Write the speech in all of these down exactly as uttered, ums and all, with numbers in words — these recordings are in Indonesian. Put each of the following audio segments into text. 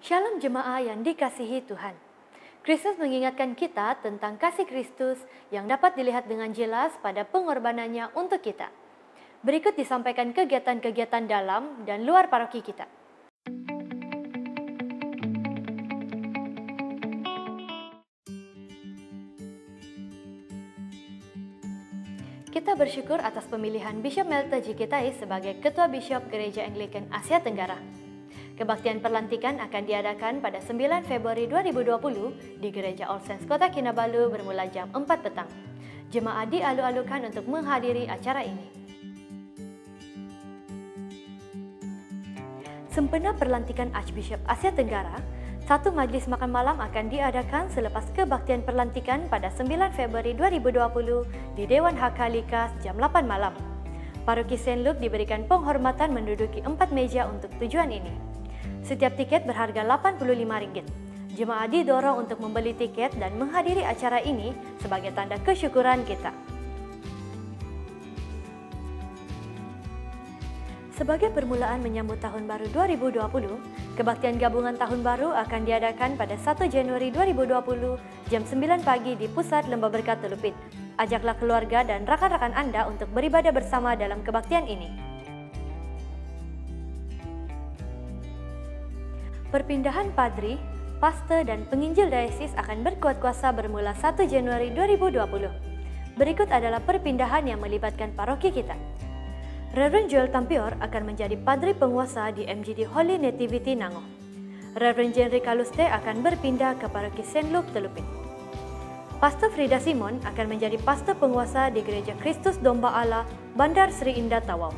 Shalom jemaah yang dikasihi Tuhan. Kristus mengingatkan kita tentang kasih Kristus yang dapat dilihat dengan jelas pada pengorbanannya untuk kita. Berikut disampaikan kegiatan-kegiatan dalam dan luar paroki kita. Kita bersyukur atas pemilihan Bishop Melta Jikitai sebagai Ketua Bishop Gereja Anglikan Asia Tenggara. Kebaktian perlantikan akan diadakan pada sembilan Februari dua ribu dua puluh di Gereja All Saints Kota Kinabalu bermula jam empat petang. Jemaah dialu-alukan untuk menghadiri acara ini. Sempena perlantikan Archbishop Asia Tenggara, satu majlis makan malam akan diadakan selepas kebaktian perlantikan pada sembilan Februari dua ribu dua puluh di Dewan Hakalikas jam delapan malam. Paroki Saint Luke diberikan penghormatan menduduki empat meja untuk tujuan ini. Setiap tiket berharga delapan puluh lima ringgit. Jemaah didorong untuk membeli tiket dan menghadiri acara ini sebagai tanda kesyukuran kita. Sebagai permulaan menyambut Tahun Baru dua ribu dua puluh, kebaktian gabungan Tahun Baru akan diadakan pada satu Januari dua ribu dua puluh jam sembilan pagi di Pusat Lembah Berkat Telupit. Ajaklah keluarga dan rakan-rakan Anda untuk beribadah bersama dalam kebaktian ini. Perpindahan padri, paste, dan penginjil dayesis akan berkuat kuasa bermula satu Januari dua ribu dua puluh. Berikut adalah perpindahan yang melibatkan paroki kita. Reverend Joel Tampior akan menjadi padri penguasa di M G D Holy Nativity Nangoh. Reverend Jenry Kaluste akan berpindah ke paroki Saint Luke Telupit. Pastor Frida Simon akan menjadi pastor penguasa di Gereja Kristus Domba Allah, Bandar Sri Indah Tawau.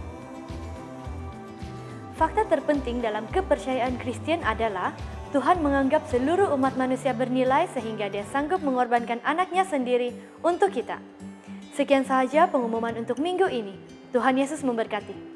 Fakta terpenting dalam kepercayaan Kristen adalah Tuhan menganggap seluruh umat manusia bernilai sehingga Dia sanggup mengorbankan anaknya sendiri untuk kita. Sekian sahaja pengumuman untuk minggu ini. Tuhan Yesus memberkati.